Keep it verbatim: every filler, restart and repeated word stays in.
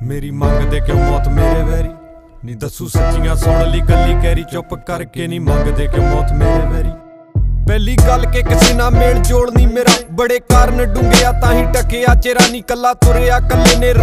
मेरी मंगदे क्यों मौत मेरे वैरी नी दसू सच्चियां सुन ली गल्ली कैरी चुप करके नी मंगदे क्यों मौत मेरे वैरी। पहली गल के किसी ना मेल जोड़ नी मेरा बड़े कारण डूंगे ताही टकिया चेरा नी कला तुरिया कल्ले ने।